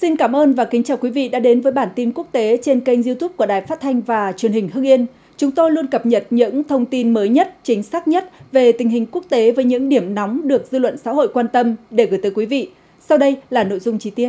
Xin cảm ơn và kính chào quý vị đã đến với bản tin quốc tế trên kênh YouTube của Đài Phát thanh và Truyền hình Hưng Yên. Chúng tôi luôn cập nhật những thông tin mới nhất, chính xác nhất về tình hình quốc tế với những điểm nóng được dư luận xã hội quan tâm để gửi tới quý vị. Sau đây là nội dung chi tiết.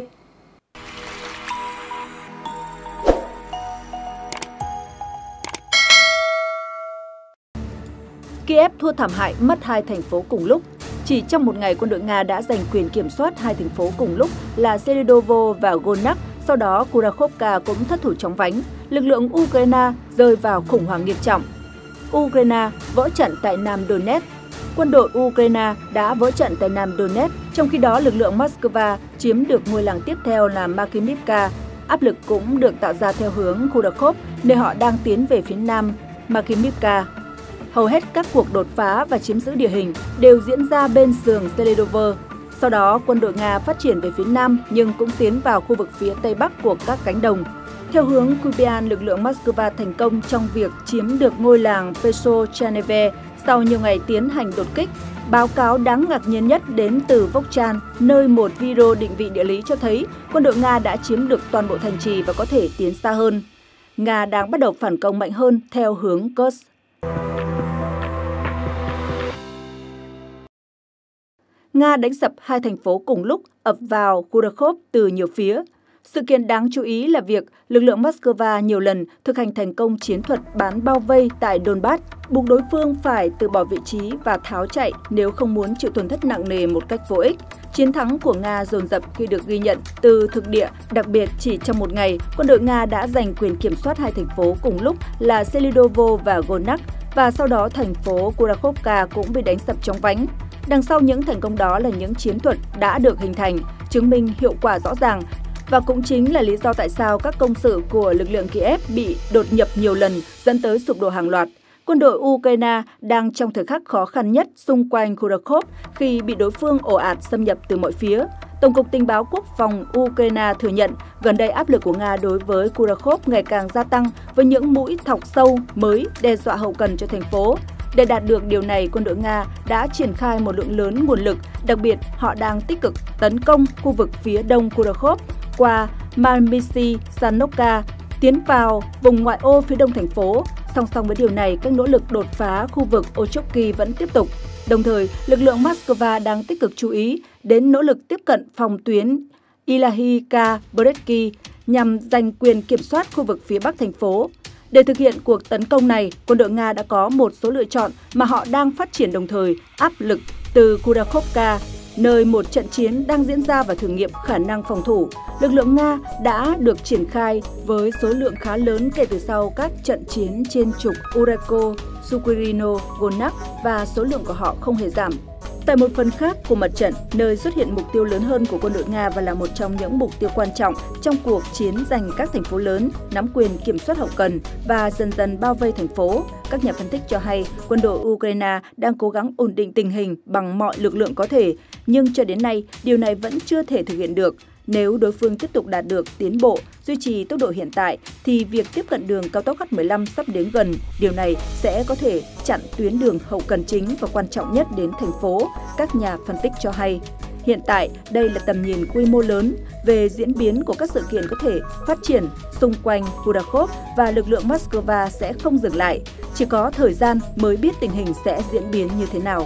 Kiev thua thảm hại, mất 2 thành phố cùng lúc. Chỉ trong một ngày, quân đội Nga đã giành quyền kiểm soát 2 thành phố cùng lúc là Selidovo và Gonak, sau đó Kurakovka cũng thất thủ chóng vánh. Lực lượng Ukraine rơi vào khủng hoảng nghiêm trọng. Ukraine vỡ trận tại Nam Donetsk. Quân đội Ukraine đã vỡ trận tại Nam Donetsk, trong khi đó lực lượng Moscow chiếm được ngôi làng tiếp theo là Makivka. Áp lực cũng được tạo ra theo hướng Kharkov, nơi họ đang tiến về phía nam Makivka. Hầu hết các cuộc đột phá và chiếm giữ địa hình đều diễn ra bên sườn Selidovo. Sau đó, quân đội Nga phát triển về phía nam nhưng cũng tiến vào khu vực phía tây bắc của các cánh đồng. Theo hướng Kupian, lực lượng Moscow thành công trong việc chiếm được ngôi làng Pesochaneve sau nhiều ngày tiến hành đột kích. Báo cáo đáng ngạc nhiên nhất đến từ Vokchan, nơi một video định vị địa lý cho thấy quân đội Nga đã chiếm được toàn bộ thành trì và có thể tiến xa hơn. Nga đang bắt đầu phản công mạnh hơn theo hướng Kursk. Nga đánh sập 2 thành phố cùng lúc, ập vào Kharkov từ nhiều phía. Sự kiện đáng chú ý là việc lực lượng Moscow nhiều lần thực hành thành công chiến thuật bán bao vây tại Donbass, buộc đối phương phải từ bỏ vị trí và tháo chạy nếu không muốn chịu tổn thất nặng nề một cách vô ích. Chiến thắng của Nga dồn dập khi được ghi nhận từ thực địa, đặc biệt chỉ trong một ngày, quân đội Nga đã giành quyền kiểm soát 2 thành phố cùng lúc là Selidovo và Gonak, và sau đó thành phố Kurakovka cũng bị đánh sập chóng vánh. Đằng sau những thành công đó là những chiến thuật đã được hình thành, chứng minh hiệu quả rõ ràng, và cũng chính là lý do tại sao các công sự của lực lượng Kiev bị đột nhập nhiều lần dẫn tới sụp đổ hàng loạt. Quân đội Ukraine đang trong thời khắc khó khăn nhất xung quanh Kharkov khi bị đối phương ồ ạt xâm nhập từ mọi phía. Tổng cục Tình báo Quốc phòng Ukraine thừa nhận gần đây áp lực của Nga đối với Kharkov ngày càng gia tăng với những mũi thọc sâu mới đe dọa hậu cần cho thành phố. Để đạt được điều này, quân đội Nga đã triển khai một lượng lớn nguồn lực, đặc biệt họ đang tích cực tấn công khu vực phía đông Kharkov qua Malmysyl Sanovka, tiến vào vùng ngoại ô phía đông thành phố. Song song với điều này, các nỗ lực đột phá khu vực Ochotki vẫn tiếp tục. Đồng thời, lực lượng Moscow đang tích cực chú ý đến nỗ lực tiếp cận phòng tuyến Ilahika Bretsky nhằm giành quyền kiểm soát khu vực phía bắc thành phố. Để thực hiện cuộc tấn công này, quân đội Nga đã có một số lựa chọn mà họ đang phát triển đồng thời áp lực từ Kurakovka, nơi một trận chiến đang diễn ra và thử nghiệm khả năng phòng thủ. Lực lượng Nga đã được triển khai với số lượng khá lớn kể từ sau các trận chiến trên trục Ureko, Sukirino, Gonak, và số lượng của họ không hề giảm. Tại một phần khác của mặt trận, nơi xuất hiện mục tiêu lớn hơn của quân đội Nga và là một trong những mục tiêu quan trọng trong cuộc chiến giành các thành phố lớn, nắm quyền kiểm soát hậu cần và dần dần bao vây thành phố, các nhà phân tích cho hay quân đội Ukraine đang cố gắng ổn định tình hình bằng mọi lực lượng có thể, nhưng cho đến nay điều này vẫn chưa thể thực hiện được. Nếu đối phương tiếp tục đạt được tiến bộ, duy trì tốc độ hiện tại, thì việc tiếp cận đường cao tốc H15 sắp đến gần. Điều này sẽ có thể chặn tuyến đường hậu cần chính và quan trọng nhất đến thành phố, các nhà phân tích cho hay. Hiện tại, đây là tầm nhìn quy mô lớn về diễn biến của các sự kiện có thể phát triển xung quanh Kharkov, và lực lượng Moscow sẽ không dừng lại. Chỉ có thời gian mới biết tình hình sẽ diễn biến như thế nào.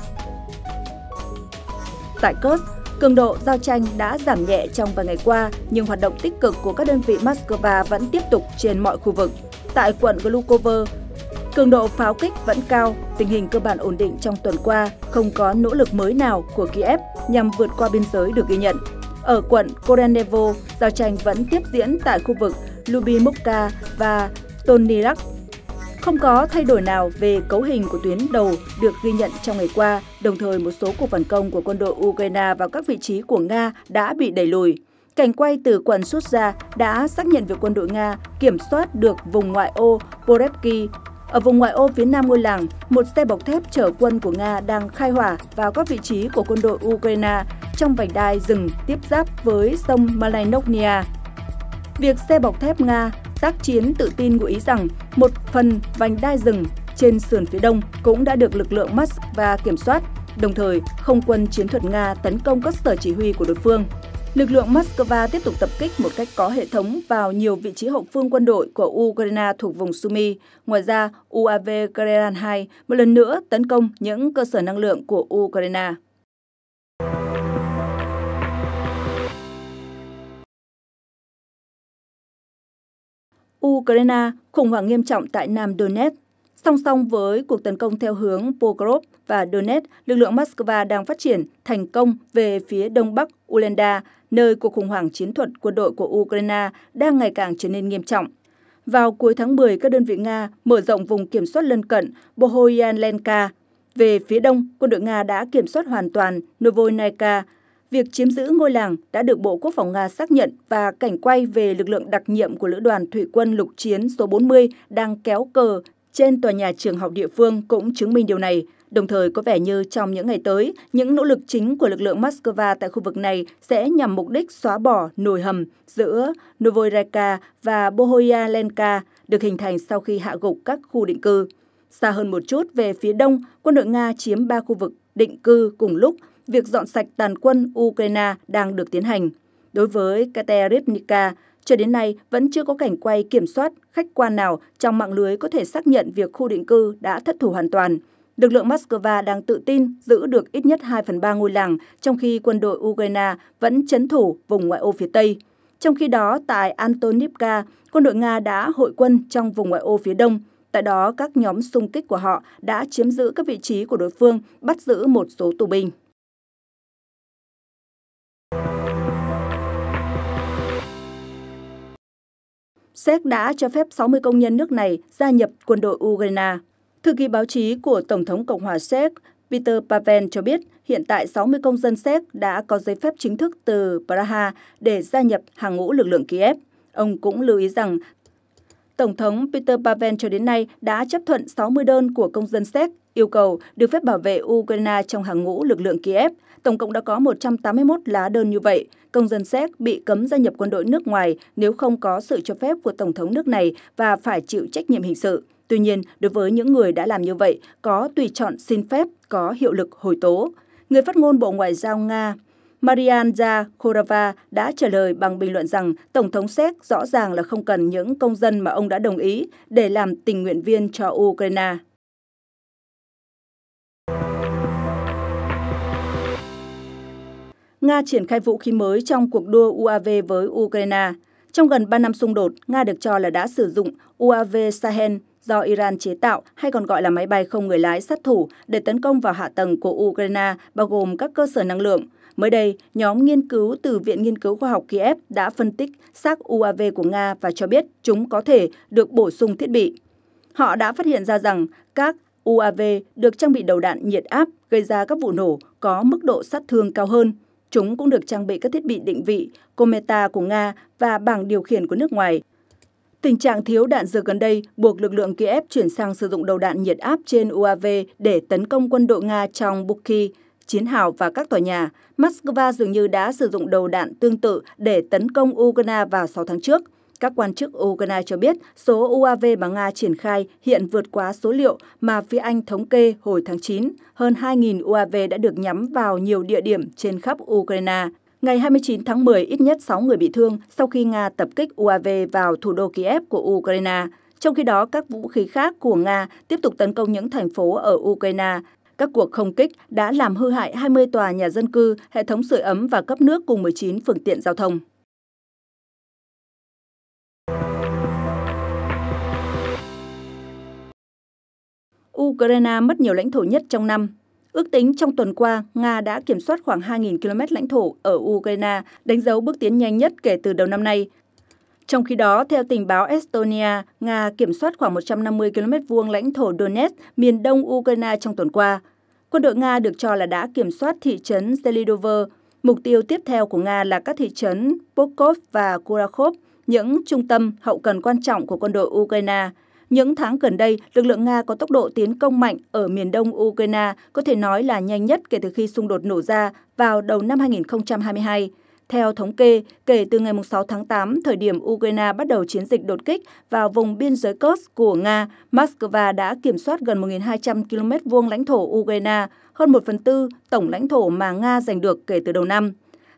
Tại Kursk, cường độ giao tranh đã giảm nhẹ trong vài ngày qua, nhưng hoạt động tích cực của các đơn vị Moscow vẫn tiếp tục trên mọi khu vực. Tại quận Glukovo, cường độ pháo kích vẫn cao, tình hình cơ bản ổn định trong tuần qua, không có nỗ lực mới nào của Kiev nhằm vượt qua biên giới được ghi nhận. Ở quận Korenevo, giao tranh vẫn tiếp diễn tại khu vực Lyubimovka và Tonirak. Không có thay đổi nào về cấu hình của tuyến đầu được ghi nhận trong ngày qua, đồng thời một số cuộc phản công của quân đội Ukraine vào các vị trí của Nga đã bị đẩy lùi. Cảnh quay từ quận Sutja đã xác nhận việc quân đội Nga kiểm soát được vùng ngoại ô Porevki. Ở vùng ngoại ô phía nam ngôi làng, một xe bọc thép chở quân của Nga đang khai hỏa vào các vị trí của quân đội Ukraine trong vành đai rừng tiếp giáp với sông Malinownia. Việc xe bọc thép Nga tác chiến tự tin ngụ ý rằng một phần vành đai rừng trên sườn phía đông cũng đã được lực lượng Moscow kiểm soát, đồng thời không quân chiến thuật Nga tấn công các sở chỉ huy của đối phương. Lực lượng Moscow tiếp tục tập kích một cách có hệ thống vào nhiều vị trí hậu phương quân đội của Ukraine thuộc vùng Sumy. Ngoài ra, UAV Karelan 2 một lần nữa tấn công những cơ sở năng lượng của Ukraine. Ukraine khủng hoảng nghiêm trọng tại Nam Donetsk. Song song với cuộc tấn công theo hướng Pokrovsk và Donetsk, lực lượng Moscow đang phát triển thành công về phía đông bắc Ulenda, nơi cuộc khủng hoảng chiến thuật quân đội của Ukraine đang ngày càng trở nên nghiêm trọng. Vào cuối tháng 10, các đơn vị Nga mở rộng vùng kiểm soát lân cận Bohoyanlenka. Về phía đông, quân đội Nga đã kiểm soát hoàn toàn Novonaika. Việc chiếm giữ ngôi làng đã được Bộ Quốc phòng Nga xác nhận và cảnh quay về lực lượng đặc nhiệm của Lữ đoàn Thủy quân lục chiến số 40 đang kéo cờ trên tòa nhà trường học địa phương cũng chứng minh điều này. Đồng thời có vẻ như trong những ngày tới, những nỗ lực chính của lực lượng Moscow tại khu vực này sẽ nhằm mục đích xóa bỏ nồi hầm giữa Novoraika và Bohoyanlenka được hình thành sau khi hạ gục các khu định cư. Xa hơn một chút về phía đông, quân đội Nga chiếm 3 khu vực định cư cùng lúc. Việc dọn sạch tàn quân Ukraine đang được tiến hành. Đối với Katerivnica, cho đến nay vẫn chưa có cảnh quay kiểm soát khách quan nào trong mạng lưới có thể xác nhận việc khu định cư đã thất thủ hoàn toàn. Lực lượng Moscow đang tự tin giữ được ít nhất 2/3 ngôi làng, trong khi quân đội Ukraine vẫn trấn thủ vùng ngoại ô phía Tây. Trong khi đó, tại Antonivka, quân đội Nga đã hội quân trong vùng ngoại ô phía Đông. Tại đó, các nhóm xung kích của họ đã chiếm giữ các vị trí của đối phương, bắt giữ một số tù binh. Séc đã cho phép 60 công nhân nước này gia nhập quân đội Ukraine. Thư ký báo chí của Tổng thống Cộng hòa Séc Peter Pavel cho biết hiện tại 60 công dân Séc đã có giấy phép chính thức từ Praha để gia nhập hàng ngũ lực lượng Kiev. Ông cũng lưu ý rằng Tổng thống Peter Pavel cho đến nay đã chấp thuận 60 đơn của công dân Séc yêu cầu được phép bảo vệ Ukraine trong hàng ngũ lực lượng Kiev. Tổng cộng đã có 181 lá đơn như vậy. Công dân Séc bị cấm gia nhập quân đội nước ngoài nếu không có sự cho phép của Tổng thống nước này và phải chịu trách nhiệm hình sự. Tuy nhiên, đối với những người đã làm như vậy, có tùy chọn xin phép, có hiệu lực hồi tố. Người phát ngôn Bộ Ngoại giao Nga Marian Zakharova đã trả lời bằng bình luận rằng Tổng thống Séc rõ ràng là không cần những công dân mà ông đã đồng ý để làm tình nguyện viên cho Ukraine. Nga triển khai vũ khí mới trong cuộc đua UAV với Ukraine. Trong gần 3 năm xung đột, Nga được cho là đã sử dụng UAV Shahed do Iran chế tạo hay còn gọi là máy bay không người lái sát thủ để tấn công vào hạ tầng của Ukraine, bao gồm các cơ sở năng lượng. Mới đây, nhóm nghiên cứu từ Viện Nghiên cứu Khoa học Kiev đã phân tích xác UAV của Nga và cho biết chúng có thể được bổ sung thiết bị. Họ đã phát hiện ra rằng các UAV được trang bị đầu đạn nhiệt áp gây ra các vụ nổ có mức độ sát thương cao hơn. Chúng cũng được trang bị các thiết bị định vị, Kometa của Nga và bảng điều khiển của nước ngoài. Tình trạng thiếu đạn dược gần đây buộc lực lượng Kiev chuyển sang sử dụng đầu đạn nhiệt áp trên UAV để tấn công quân đội Nga trong Buki, chiến hào và các tòa nhà. Moscow dường như đã sử dụng đầu đạn tương tự để tấn công Ukraine vào 6 tháng trước. Các quan chức Ukraine cho biết số UAV mà Nga triển khai hiện vượt quá số liệu mà phía Anh thống kê hồi tháng 9. Hơn 2.000 UAV đã được nhắm vào nhiều địa điểm trên khắp Ukraine. Ngày 29 tháng 10, ít nhất 6 người bị thương sau khi Nga tập kích UAV vào thủ đô Kiev của Ukraine. Trong khi đó, các vũ khí khác của Nga tiếp tục tấn công những thành phố ở Ukraine. Các cuộc không kích đã làm hư hại 20 tòa nhà dân cư, hệ thống sưởi ấm và cấp nước cùng 19 phương tiện giao thông. Ukraine mất nhiều lãnh thổ nhất trong năm. Ước tính trong tuần qua, Nga đã kiểm soát khoảng 2.000 km lãnh thổ ở Ukraine, đánh dấu bước tiến nhanh nhất kể từ đầu năm nay. Trong khi đó, theo tình báo Estonia, Nga kiểm soát khoảng 150 km vuông lãnh thổ Donetsk, miền đông Ukraine trong tuần qua. Quân đội Nga được cho là đã kiểm soát thị trấn Selidovo. Mục tiêu tiếp theo của Nga là các thị trấn Pokov và Kurakhov, những trung tâm hậu cần quan trọng của quân đội Ukraine. Những tháng gần đây, lực lượng Nga có tốc độ tiến công mạnh ở miền đông Ukraine, có thể nói là nhanh nhất kể từ khi xung đột nổ ra vào đầu năm 2022. Theo thống kê, kể từ ngày 6 tháng 8, thời điểm Ukraine bắt đầu chiến dịch đột kích vào vùng biên giới Kursk của Nga, Moscow đã kiểm soát gần 1.200 km vuông lãnh thổ Ukraine, hơn 1/4 tổng lãnh thổ mà Nga giành được kể từ đầu năm.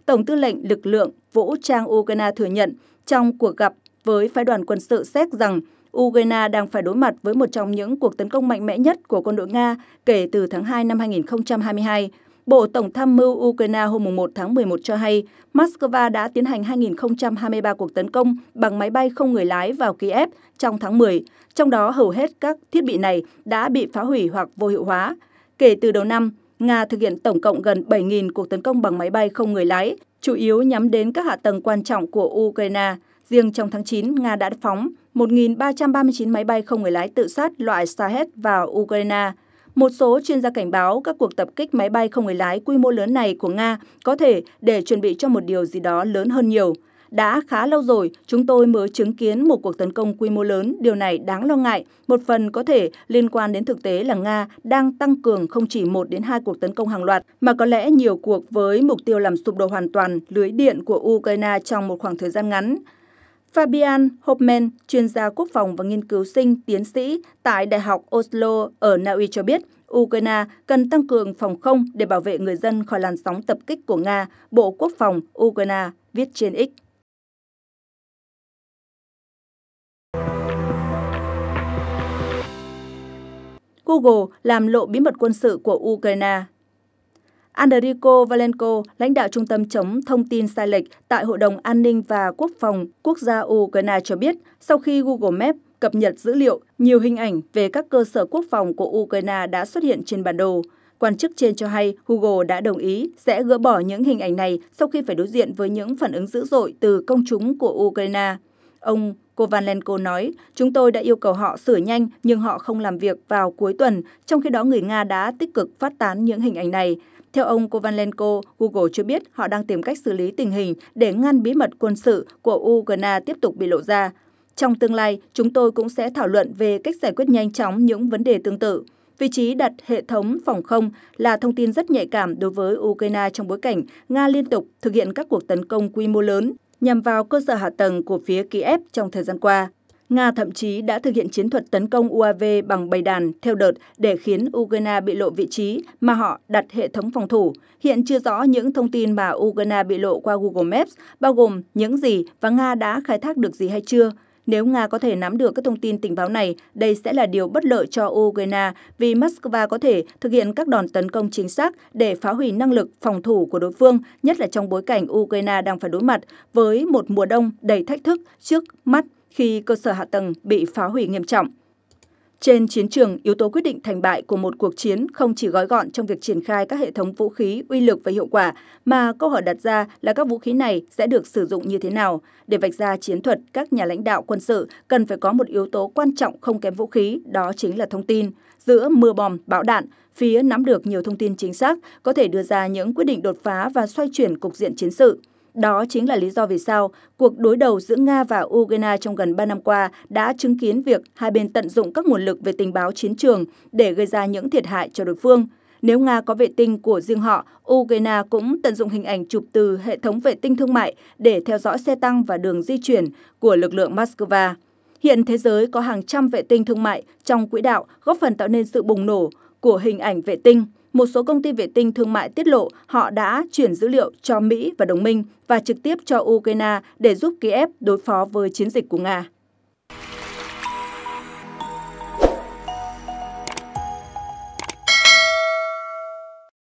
Tổng tư lệnh lực lượng vũ trang Ukraine thừa nhận trong cuộc gặp với phái đoàn quân sự Séc rằng Ukraine đang phải đối mặt với một trong những cuộc tấn công mạnh mẽ nhất của quân đội Nga kể từ tháng 2 năm 2022. Bộ Tổng tham mưu Ukraine hôm 1 tháng 11 cho hay Moscow đã tiến hành 2.023 cuộc tấn công bằng máy bay không người lái vào Kiev trong tháng 10, trong đó hầu hết các thiết bị này đã bị phá hủy hoặc vô hiệu hóa. Kể từ đầu năm, Nga thực hiện tổng cộng gần 7.000 cuộc tấn công bằng máy bay không người lái, chủ yếu nhắm đến các hạ tầng quan trọng của Ukraine. Riêng trong tháng 9, Nga đã phóng 1.339 máy bay không người lái tự sát loại Shahed vào Ukraine. Một số chuyên gia cảnh báo các cuộc tập kích máy bay không người lái quy mô lớn này của Nga có thể để chuẩn bị cho một điều gì đó lớn hơn nhiều. Đã khá lâu rồi, chúng tôi mới chứng kiến một cuộc tấn công quy mô lớn. Điều này đáng lo ngại. Một phần có thể liên quan đến thực tế là Nga đang tăng cường không chỉ 1 đến 2 cuộc tấn công hàng loạt, mà có lẽ nhiều cuộc với mục tiêu làm sụp đổ hoàn toàn lưới điện của Ukraine trong một khoảng thời gian ngắn. Fabian Hofmann, chuyên gia quốc phòng và nghiên cứu sinh tiến sĩ tại Đại học Oslo ở Na Uy cho biết, Ukraine cần tăng cường phòng không để bảo vệ người dân khỏi làn sóng tập kích của Nga, Bộ Quốc phòng Ukraine viết trên X. Google làm lộ bí mật quân sự của Ukraine. Andriy Valenko, lãnh đạo Trung tâm chống thông tin sai lệch tại Hội đồng An ninh và Quốc phòng Quốc gia Ukraine cho biết, sau khi Google Maps cập nhật dữ liệu, nhiều hình ảnh về các cơ sở quốc phòng của Ukraine đã xuất hiện trên bản đồ. Quan chức trên cho hay Google đã đồng ý sẽ gỡ bỏ những hình ảnh này sau khi phải đối diện với những phản ứng dữ dội từ công chúng của Ukraine. Ông Kovalenko nói, chúng tôi đã yêu cầu họ sửa nhanh nhưng họ không làm việc vào cuối tuần, trong khi đó người Nga đã tích cực phát tán những hình ảnh này. Theo ông Kovalenko, Google cho biết họ đang tìm cách xử lý tình hình để ngăn bí mật quân sự của Ukraine tiếp tục bị lộ ra. Trong tương lai, chúng tôi cũng sẽ thảo luận về cách giải quyết nhanh chóng những vấn đề tương tự. Vị trí đặt hệ thống phòng không là thông tin rất nhạy cảm đối với Ukraine trong bối cảnh Nga liên tục thực hiện các cuộc tấn công quy mô lớn nhằm vào cơ sở hạ tầng của phía Kiev trong thời gian qua. Nga thậm chí đã thực hiện chiến thuật tấn công UAV bằng bầy đàn theo đợt để khiến Ukraine bị lộ vị trí mà họ đặt hệ thống phòng thủ. Hiện chưa rõ những thông tin mà Ukraine bị lộ qua Google Maps, bao gồm những gì và Nga đã khai thác được gì hay chưa. Nếu Nga có thể nắm được các thông tin tình báo này, đây sẽ là điều bất lợi cho Ukraine vì Moscow có thể thực hiện các đòn tấn công chính xác để phá hủy năng lực phòng thủ của đối phương, nhất là trong bối cảnh Ukraine đang phải đối mặt với một mùa đông đầy thách thức trước mắt khi cơ sở hạ tầng bị phá hủy nghiêm trọng. Trên chiến trường, yếu tố quyết định thành bại của một cuộc chiến không chỉ gói gọn trong việc triển khai các hệ thống vũ khí uy lực và hiệu quả, mà câu hỏi đặt ra là các vũ khí này sẽ được sử dụng như thế nào. Để vạch ra chiến thuật, các nhà lãnh đạo quân sự cần phải có một yếu tố quan trọng không kém vũ khí, đó chính là thông tin. Giữa mưa bom, bão đạn, phía nắm được nhiều thông tin chính xác, có thể đưa ra những quyết định đột phá và xoay chuyển cục diện chiến sự. Đó chính là lý do vì sao cuộc đối đầu giữa Nga và Ukraine trong gần 3 năm qua đã chứng kiến việc hai bên tận dụng các nguồn lực về tình báo chiến trường để gây ra những thiệt hại cho đối phương. Nếu Nga có vệ tinh của riêng họ, Ukraine cũng tận dụng hình ảnh chụp từ hệ thống vệ tinh thương mại để theo dõi xe tăng và đường di chuyển của lực lượng Moscow. Hiện thế giới có hàng trăm vệ tinh thương mại trong quỹ đạo góp phần tạo nên sự bùng nổ của hình ảnh vệ tinh. Một số công ty vệ tinh thương mại tiết lộ họ đã chuyển dữ liệu cho Mỹ và đồng minh và trực tiếp cho Ukraine để giúp Kiev đối phó với chiến dịch của Nga.